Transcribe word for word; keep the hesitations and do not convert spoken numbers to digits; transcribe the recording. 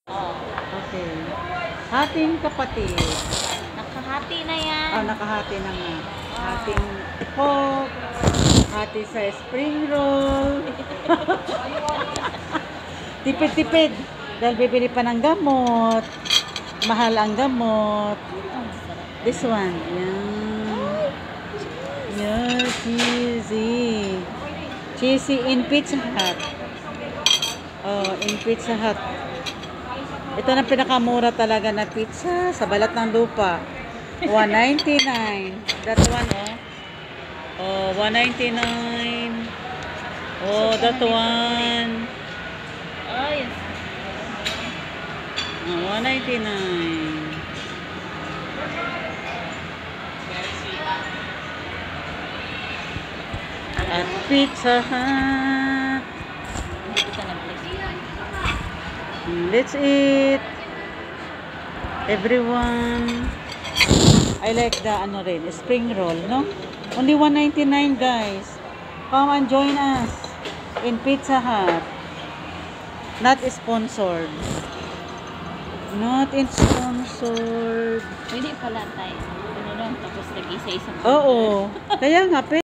Oh. Okay. Hating kapatid. Nakahati na yan. Ah, nakahati na nga. Hating pork. Hati sa spring roll. Tipid-tipid. Dahil bibili pa ng gamot. Mahal ang gamot. This one. Yan. Yeah, cheesy. Cheesy in Pizza Hut. Oh, in Pizza Hut. Ito na pinakamura talaga na pizza sa balat ng lupa. one ninety-nine. That one, oh. Oh, one ninety-nine. Oh, that one. Oh, yes. Oh, one ninety-nine. At Pizza Hut. Let's eat. Everyone. I like the ano rin, spring roll, no? Only one ninety-nine, guys. Come and join us in Pizza Hut. Not sponsored. Not sponsored. Pwede pala tayo. Ano lang, tapos nag-isa-isa. Oo. Kaya nga,